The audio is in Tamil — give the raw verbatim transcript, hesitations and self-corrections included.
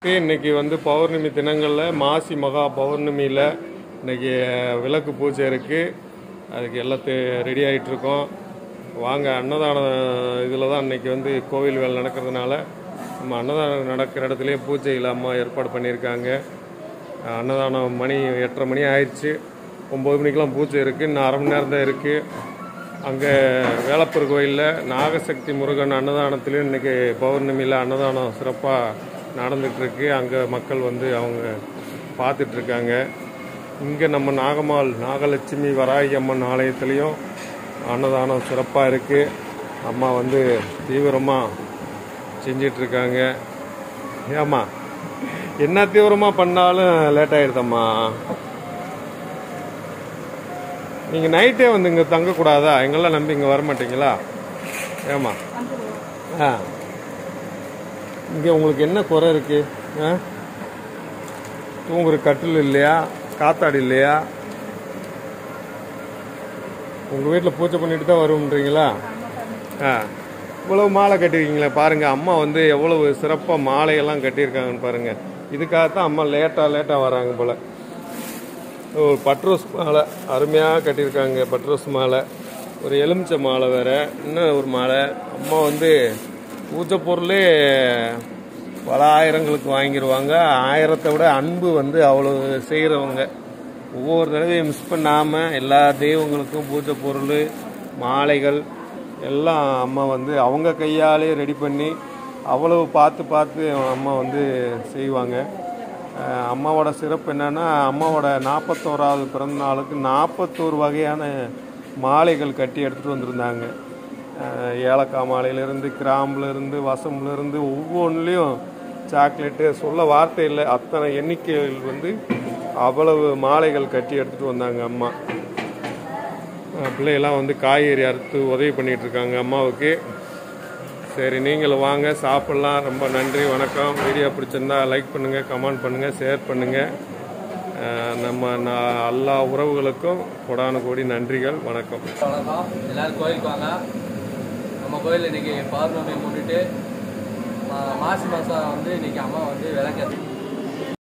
இன்னைக்கு வந்து பௌர்ணமி தினங்களில் மாசி மகா பௌர்ணமியில் இன்னைக்கு விளக்கு பூஜை இருக்குது. அதுக்கு எல்லாத்தையும் ரெடி ஆகிட்டுருக்கோம். வாங்க, அன்னதான இதில் தான் இன்றைக்கி வந்து கோவில் வேலை நடக்கிறதுனால நம்ம அன்னதானம் நடக்கிற இடத்துலையே பூஜையில் அம்மா ஏற்பாடு பண்ணியிருக்காங்க. அன்னதானம் மணி எட்டரை மணி ஆயிடுச்சு. ஒம்பது மணிக்கெலாம் பூஜை இருக்குது. இன்னும் அரை மணி நேரம் தான் இருக்குது. அங்கே வேலப்பர் கோயிலில் நாகசக்தி முருகன் அன்னதானத்துலேயும் இன்றைக்கி பௌர்ணமியில் அன்னதானம் சிறப்பாக நடந்துகிட்ருக்கு. அங்கே மக்கள் வந்து அவங்க பார்த்துட்ருக்காங்க. இங்கே நம்ம நாகம்மாள் நாகலட்சுமி வராகி அம்மன் ஆலயத்துலேயும் அன்னதானம் சிறப்பாக இருக்குது. அம்மா வந்து தீவிரமாக செஞ்சிட்ருக்காங்க. ஏம்மா என்ன தீவிரமாக பண்ணாலும் லேட் ஆகிடுதம்மா. நீங்கள் நைட்டே வந்து இங்கே தங்கக்கூடாதா? எங்கெல்லாம் நம்பி இங்கே வரமாட்டீங்களா? ஏம்மா ஆ இங்கே உங்களுக்கு என்ன குறை இருக்குது? ஆ தூங்குற கட்டில் இல்லையா? காத்தாடி இல்லையா? உங்கள் வீட்டில் பூஜை பண்ணிட்டு தான் வரும்ன்றீங்களா? ஆ இவ்வளவு மாலை கட்டிருக்கீங்களே பாருங்கள். அம்மா வந்து எவ்வளவு சிறப்பாக மாலையெல்லாம் கட்டியிருக்காங்கன்னு பாருங்கள். இதுக்காகத்தான் அம்மா லேட்டாக லேட்டாக வராங்க போல். ஒரு பட்ரோஸ் மாலை அருமையாக கட்டியிருக்காங்க. பட்ரோஸ் மாலை, ஒரு எலுமிச்சை மாலை வேறு, இன்னும் ஒரு மாலை. அம்மா வந்து பூஜை பொருளே பல ஆயிரங்களுக்கு வாங்கிடுவாங்க. ஆயிரத்தை விட அன்பு வந்து அவ்வளோ செய்கிறவங்க. ஒவ்வொரு தடவையும் மிஸ் பண்ணாமல் எல்லா தெய்வங்களுக்கும் பூஜை பொருள் மாலைகள் எல்லாம் அம்மா வந்து அவங்க கையாலே ரெடி பண்ணி அவ்வளவு பார்த்து பார்த்து அம்மா வந்து செய்வாங்க. அம்மாவோட சிறப்பு என்னென்னா, அம்மாவோட நாற்பத்தோராவது பிறந்த நாளுக்கு நாற்பத்தோரு வகையான மாலைகள் கட்டி எடுத்துகிட்டு வந்திருந்தாங்க. ஏலக்காய் மாலையிலேருந்து, கிராம்புலேருந்து, வசம்புலேருந்து ஒவ்வொன்றுலேயும் சாக்லேட்டு சொல்ல வார்த்தை இல்லை. அத்தனை எண்ணிக்கைகள் வந்து அவ்வளவு மாலைகள் கட்டி எடுத்துகிட்டு வந்தாங்க அம்மா. பிள்ளையெல்லாம் வந்து காய்கறி அறுத்து உதவி பண்ணிகிட்ருக்காங்க அம்மாவுக்கு. சரி, நீங்களும் வாங்க, சாப்பிட்லாம். ரொம்ப நன்றி, வணக்கம். வீடியோ பிடிச்சிருந்தா லைக் பண்ணுங்கள், கமெண்ட் பண்ணுங்கள், ஷேர் பண்ணுங்கள். நம்ம நான் எல்லா உறவுகளுக்கும் கொடான கோடி நன்றிகள். வணக்கம். வணக்கம். எல்லோரும் கோயிலுக்கு வாங்க. நம்ம கோயில் இன்றைக்கி பௌர்ணமி முன்னிட்டு மாசி மாதம் வந்து இன்றைக்கி அம்மா வந்து விளக்கு